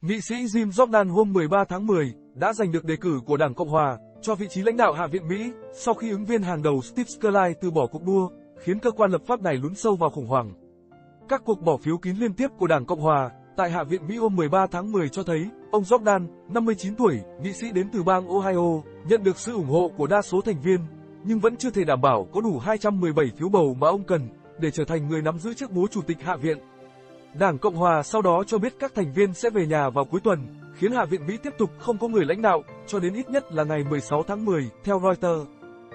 Nghị sĩ Jim Jordan hôm 13 tháng 10 đã giành được đề cử của Đảng Cộng Hòa cho vị trí lãnh đạo Hạ viện Mỹ sau khi ứng viên hàng đầu Steve Scurly từ bỏ cuộc đua, khiến cơ quan lập pháp này lún sâu vào khủng hoảng. Các cuộc bỏ phiếu kín liên tiếp của Đảng Cộng Hòa tại Hạ viện Mỹ hôm 13 tháng 10 cho thấy ông Jordan, 59 tuổi, nghị sĩ đến từ bang Ohio, nhận được sự ủng hộ của đa số thành viên, nhưng vẫn chưa thể đảm bảo có đủ 217 phiếu bầu mà ông cần để trở thành người nắm giữ chức bố Chủ tịch Hạ viện. Đảng Cộng Hòa sau đó cho biết các thành viên sẽ về nhà vào cuối tuần, khiến Hạ viện Mỹ tiếp tục không có người lãnh đạo cho đến ít nhất là ngày 16 tháng 10, theo Reuters.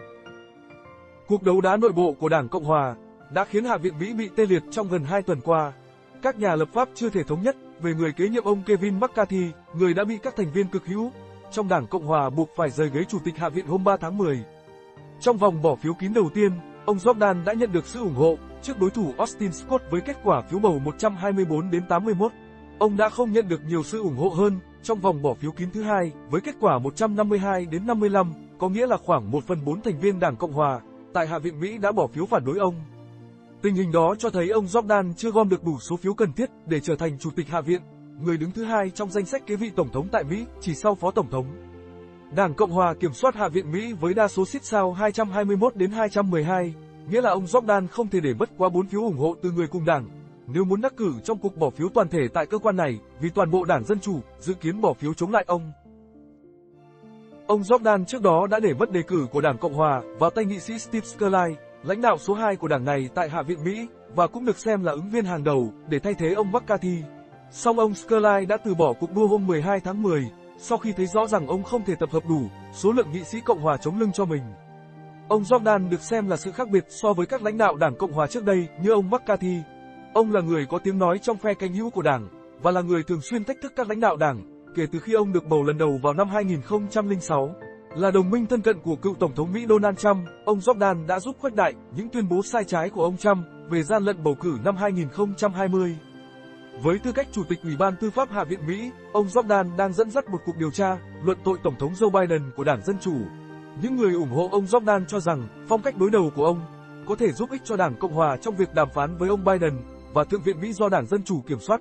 Cuộc đấu đá nội bộ của Đảng Cộng Hòa đã khiến Hạ viện Mỹ bị tê liệt trong gần 2 tuần qua. Các nhà lập pháp chưa thể thống nhất về người kế nhiệm ông Kevin McCarthy, người đã bị các thành viên cực hữu trong Đảng Cộng Hòa buộc phải rời ghế Chủ tịch Hạ viện hôm 3 tháng 10. Trong vòng bỏ phiếu kín đầu tiên, ông Jordan đã nhận được sự ủng hộ trước đối thủ Austin Scott với kết quả phiếu bầu 124 đến 81. Ông đã không nhận được nhiều sự ủng hộ hơn trong vòng bỏ phiếu kín thứ hai với kết quả 152 đến 55, có nghĩa là khoảng 1/4 thành viên Đảng Cộng Hòa tại Hạ viện Mỹ đã bỏ phiếu phản đối ông. Tình hình đó cho thấy ông Jordan chưa gom được đủ số phiếu cần thiết để trở thành Chủ tịch Hạ viện, người đứng thứ hai trong danh sách kế vị Tổng thống tại Mỹ, chỉ sau Phó Tổng thống. Đảng Cộng Hòa kiểm soát Hạ viện Mỹ với đa số xít sao 221 đến 212, nghĩa là ông Jordan không thể để mất quá 4 phiếu ủng hộ từ người cùng đảng nếu muốn đắc cử trong cuộc bỏ phiếu toàn thể tại cơ quan này, vì toàn bộ Đảng Dân Chủ dự kiến bỏ phiếu chống lại ông. Ông Jordan trước đó đã để mất đề cử của Đảng Cộng Hòa vào tay nghị sĩ Steve Scurly, lãnh đạo số 2 của đảng này tại Hạ viện Mỹ, và cũng được xem là ứng viên hàng đầu để thay thế ông McCarthy. Song ông Scurly đã từ bỏ cuộc đua hôm 12 tháng 10, sau khi thấy rõ rằng ông không thể tập hợp đủ số lượng nghị sĩ Cộng Hòa chống lưng cho mình. Ông Jordan được xem là sự khác biệt so với các lãnh đạo Đảng Cộng Hòa trước đây như ông McCarthy. Ông là người có tiếng nói trong phe cánh hữu của đảng, và là người thường xuyên thách thức các lãnh đạo đảng, kể từ khi ông được bầu lần đầu vào năm 2006. Là đồng minh thân cận của cựu Tổng thống Mỹ Donald Trump, ông Jordan đã giúp khuếch đại những tuyên bố sai trái của ông Trump về gian lận bầu cử năm 2020. Với tư cách Chủ tịch Ủy ban Tư pháp Hạ viện Mỹ, ông Jordan đang dẫn dắt một cuộc điều tra luận tội Tổng thống Joe Biden của Đảng Dân Chủ. Những người ủng hộ ông Jordan cho rằng phong cách đối đầu của ông có thể giúp ích cho Đảng Cộng Hòa trong việc đàm phán với ông Biden và Thượng viện Mỹ do Đảng Dân Chủ kiểm soát.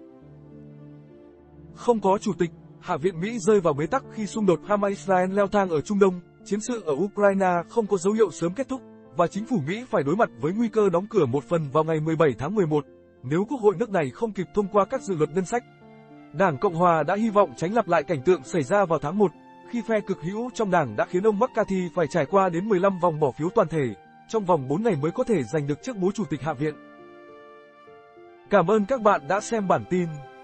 Không có chủ tịch, Hạ viện Mỹ rơi vào bế tắc khi xung đột Hamas-Israel leo thang ở Trung Đông, chiến sự ở Ukraine không có dấu hiệu sớm kết thúc, và chính phủ Mỹ phải đối mặt với nguy cơ đóng cửa một phần vào ngày 17 tháng 11, nếu Quốc hội nước này không kịp thông qua các dự luật ngân sách. Đảng Cộng Hòa đã hy vọng tránh lặp lại cảnh tượng xảy ra vào tháng 1, khi phe cực hữu trong đảng đã khiến ông McCarthy phải trải qua đến 15 vòng bỏ phiếu toàn thể, trong vòng 4 ngày mới có thể giành được chức bố Chủ tịch Hạ viện. Cảm ơn các bạn đã xem bản tin.